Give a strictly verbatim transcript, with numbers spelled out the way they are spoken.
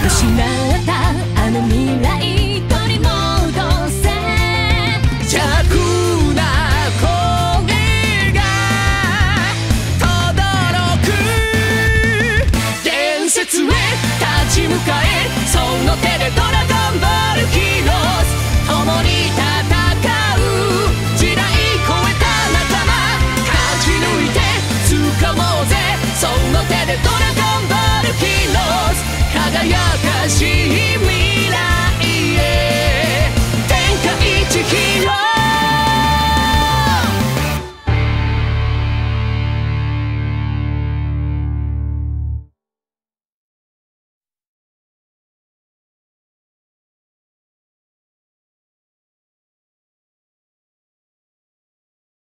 失ったあの未来取り戻せ。 邪悪な声が轟く。伝説へ立ち向かえ、その手でドラゴンボールヒーローズ。共に戦う時代超えた仲間、勝ち抜いて掴もうぜ、その手でドラゴンボールヒーローズ。輝かしい未来へ天下一ヒーロー。